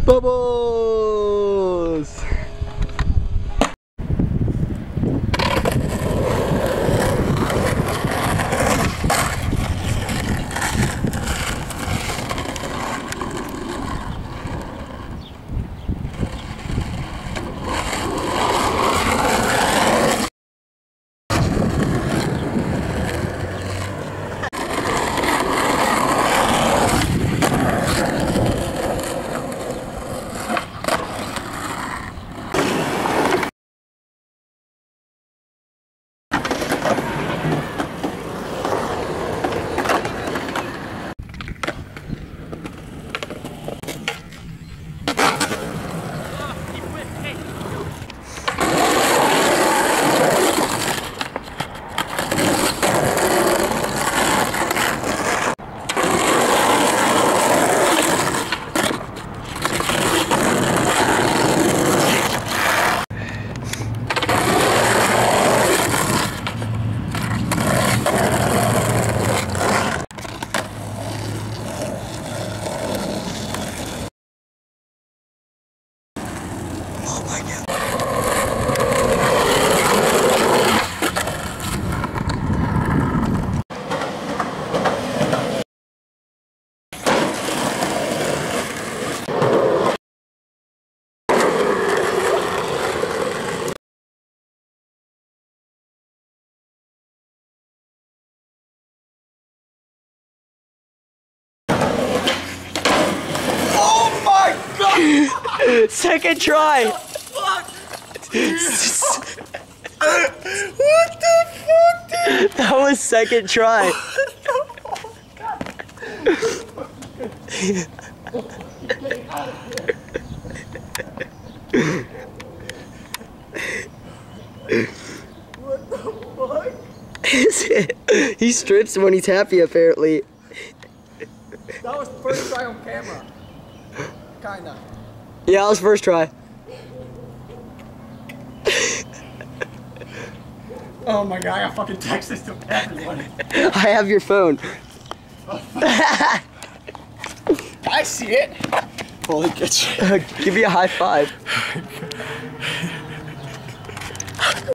Bubbles! Second try! What the fuck, dude? That was second try. What the fuck? He strips when he's happy, apparently. That was the first try on camera. Kinda. Yeah, that was first try. Oh my god, I gotta fucking text this to everybody. I have your phone. I see it. Holy good shit. Give me a high five.